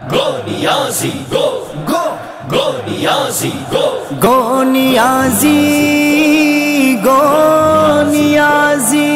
Go Niazi, go, go, go Niazi, go. Go Niazi, go Niazi,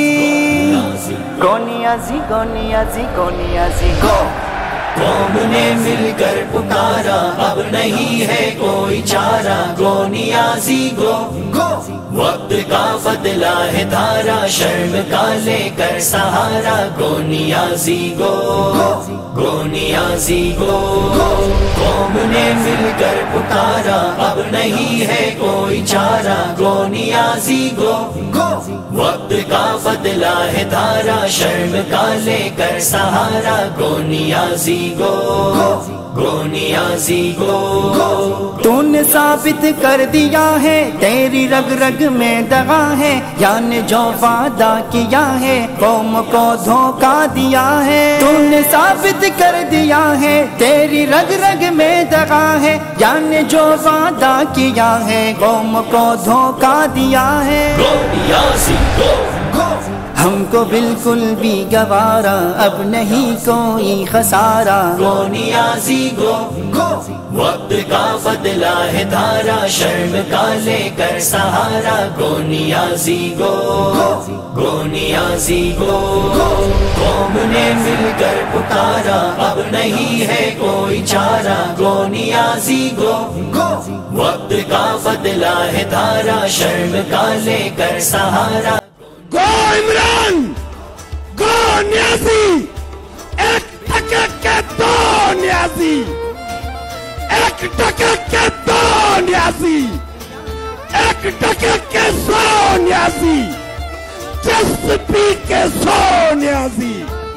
go Niazi, go Niazi, go Niazi, go. قوم نے مل کر پکارا اب نہیں ہے کوئی چارہ گو نیازی گو گو وقت کا بدلا ہے دھارا شرم کا لے کر سہارا گو نیازی گو گو نیازی گو قوم نے مل کر پکارا اب نہیں ہے کوئی چارہ گو نیازی گو گو وقت کا بدلا ہے دھارا شرم کا لے کر سہارا گو نیازی گو گو نیازی گو تو نے ثابت کر دیا ہے تیری رگ رگ میں دغا ہے یعنی جو وعدہ کیا ہے قوم کو دھوکہ دیا ہے تو نے ثابت کر دیا ہے تیری رگ رگ میں دغا ہے یعنی جو وعدہ کیا ہے قوم کو دھوکہ دیا ہے گو نیازی گو ہم کو بالکل بھی گوارا اب نہیں کوئی خسارہ گو نیازی گو وقت کا بدلا ہے دھارا شرم کا لے کر سہارا گو نیازی گو گو نیازی گو قوم نے مل کر پکارا اب نہیں ہے کوئی چارہ گو نیازی گو وقت کا بدلا ہے دھارا شرم کا لے کر سہارا گو عمران گو نیازی ایک ٹکے کے دو نیازی ایک ٹکے کے دو نیازی ایک ٹکے کے سو نیازی جس پی کے سو نیازی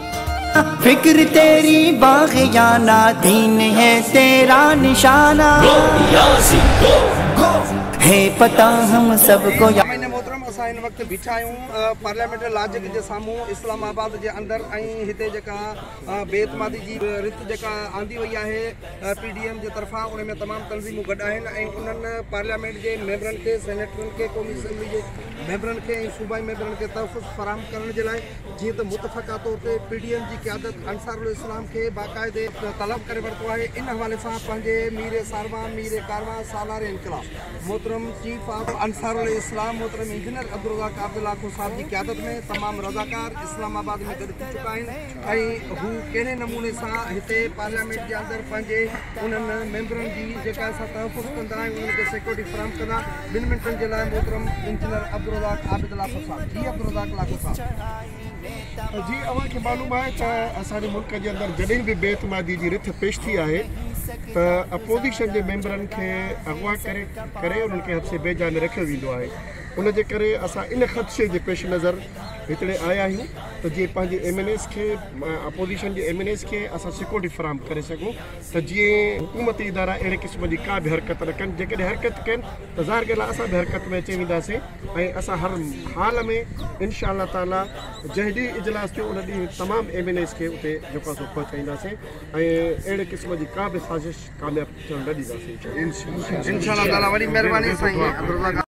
فکر تیری باغیانہ دین ہے تیرا نشانہ گو نیازی گو ہے پتہ ہم سب کو محترم اساں ان وقت بیٹھا آहियूं पार्लियामेंट लाजिक जे साम्हूं इस्लामाबाद जे अंदर ऐं हिते जेका बेतमादी जी रित जेका आंदी वई आहे PDM जे तरफ़ां उन में तमामु तंज़ीमूं गॾु आहिनि ऐं उन्हनि पार्लियामेंट जे मेंबरनि खे सेनेटरनि खे क़ौमी असेंबली जे मेंबरनि खे ऐं सूबाई मेंबरनि खे तहफ़ुज़ फ़राहम करण जे लाइ जीअं त मुतफ़क़ा तौर ते PDM जी क़यादत अंसारुल इस्लाम खे बाक़ाइदे तलब करे वरितो आहे इन हवाले सां पंहिंजे मीर सारवान मीर कारवां सालार इनक़लाब मोहतरम चीफ ऑफ अंसारुल इस्लाम मोहतरम इंजीनियर अब्दुल आबिद लाखो साहब की क़यादत में तमाम रज़ाकार इस्लामाबाद में गॾु थी चुका आहिनि ऐं हू कहिड़े नमूने सां हिते पार्लियामेंट जे अंदरि पंहिंजे उन्हनि मेंबरनि जी जेका असां तहफ़ुज़ कंदा आहियूं उन्हनि खे सिक्योरिटी फ़राहम कंदा 2 मिंटनि जे लाइ मोहतरम इंजीनियर अब्दुल आबिद लाखो साहब जी अब्दुल लाखो साहब जी अवां खे मालूम आहे त असांजे मुल्क जे अंदरि जॾहिं बि बेतमादी जी रिथ पेश थी आहे त अपोज़िशन जे मेंबरनि खे अगवा करे उन्हनि खे हद से बेजा में रखियो वेंदो आहे उन जे करे असां इन ख़दशे जे पेश नज़र हिते आया आहियूं त जीअं पंहिंजे MNAs खे अपोज़िशन जे MNAs खे असां सिक्योरिटी फ़राहम करे सघूं त जीअं हुकूमती इदारा अहिड़े क़िस्म जी का बि हरकत न कनि जेकॾहिं हरकत कनि त ज़ाहिर ॻाल्हि आहे असां बि हरकत में अची वेंदासीं ऐं असां हर हाल में इंशा अल्लाह ताला जंहिं ॾींहुं इजलास थियो उन ॾींहुं तमामु MNAs खे उते जेको आहे सो पहुचाईंदासीं ऐं अहिड़े क़िस्म जी का बि साज़िश कामयाबु थियणु न ॾींदासीं इंशा अल्लाह ताला वॾी महिरबानी साईं